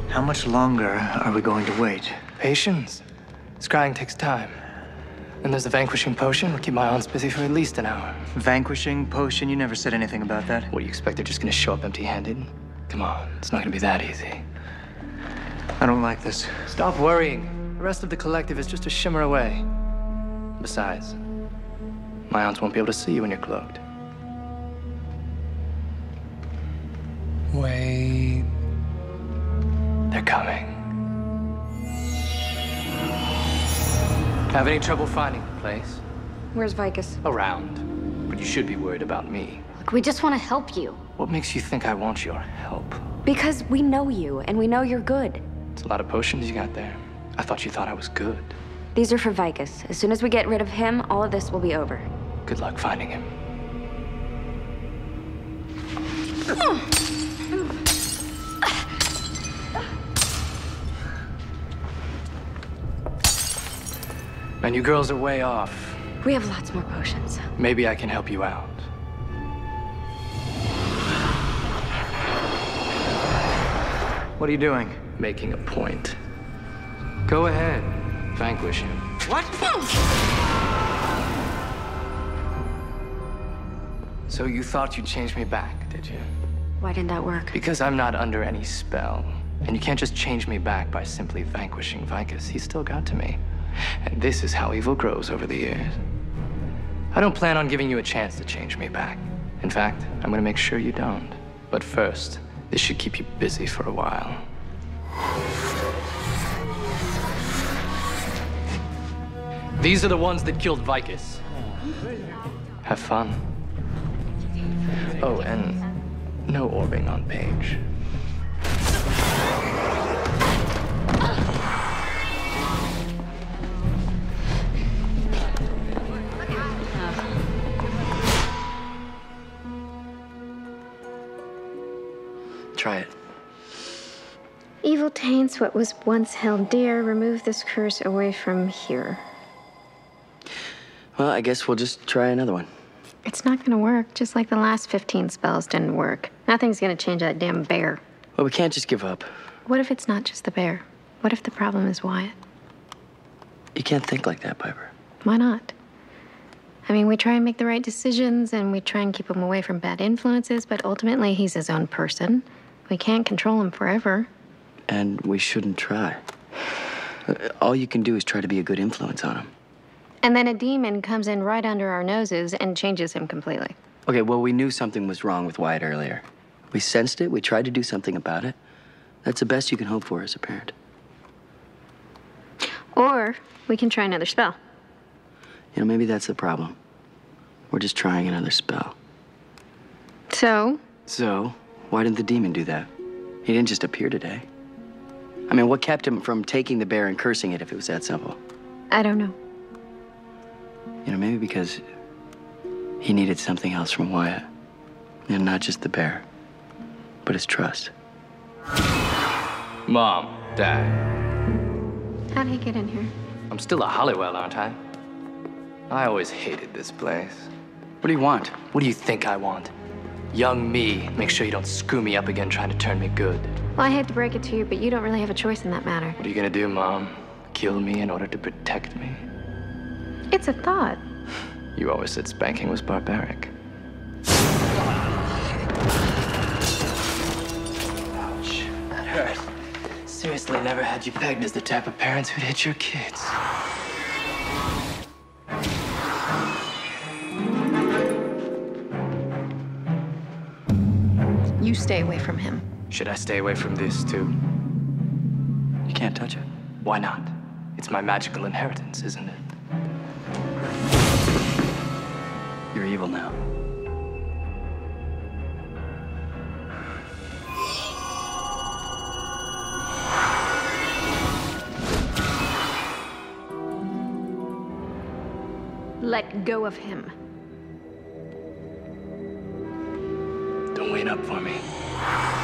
How much longer are we going to wait? Patience. Scrying takes time. And there's the vanquishing potion. We'll keep my aunts busy for at least an hour. Vanquishing potion? You never said anything about that. What do you expect? They're just gonna show up empty-handed? Come on, it's not gonna be that easy. I don't like this. Stop worrying. The rest of the collective is just a shimmer away. Besides, my aunts won't be able to see you when you're cloaked. Wait. They're coming. Have any trouble finding the place? Where's Vicus? Around. But you should be worried about me. Look, we just want to help you. What makes you think I want your help? Because we know you, and we know you're good. It's a lot of potions you got there. I thought you thought I was good. These are for Vicus. As soon as we get rid of him, all of this will be over. Good luck finding him. Man, you girls are way off. We have lots more potions. Maybe I can help you out. What are you doing? Making a point. Go ahead. Vanquish him. What? So you thought you'd change me back, did you? Why didn't that work? Because I'm not under any spell. And you can't just change me back by simply vanquishing Vicus. He's still got to me. And this is how evil grows over the years. I don't plan on giving you a chance to change me back. In fact, I'm gonna make sure you don't. But first, this should keep you busy for a while. These are the ones that killed Vicus. Have fun. Oh, and no orbing on Paige. Try it. Evil taints what was once held dear. Remove this curse away from here. Well, I guess we'll just try another one. It's not gonna work, just like the last 15 spells didn't work. Nothing's gonna change that damn bear. Well, we can't just give up. What if it's not just the bear? What if the problem is Wyatt? You can't think like that, Piper. Why not? I mean, we try and make the right decisions, and we try and keep him away from bad influences, but ultimately he's his own person. We can't control him forever. And we shouldn't try. All you can do is try to be a good influence on him. And then a demon comes in right under our noses and changes him completely. Okay, well, we knew something was wrong with Wyatt earlier. We sensed it, we tried to do something about it. That's the best you can hope for as a parent. Or we can try another spell. You know, maybe that's the problem. We're just trying another spell. So? So, why didn't the demon do that? He didn't just appear today. I mean, what kept him from taking the bear and cursing it if it was that simple? I don't know. You know, maybe because he needed something else from Wyatt. And not just the bear, but his trust. Mom, Dad, How'd he get in here? I'm still a Halliwell, aren't I? I always hated this place. What do you want? What do you think I want? Young me, make sure you don't screw me up again trying to turn me good. Well, I hate to break it to you, but you don't really have a choice in that matter. What are you gonna do, Mom? Kill me in order to protect me? It's a thought. You always said spanking was barbaric. Ouch, that hurt. Seriously, never had you pegged as the type of parents who'd hit your kids. You stay away from him. Should I stay away from this, too? You can't touch it. Why not? It's my magical inheritance, isn't it? You're evil now. Let go of him. Don't wait up for me.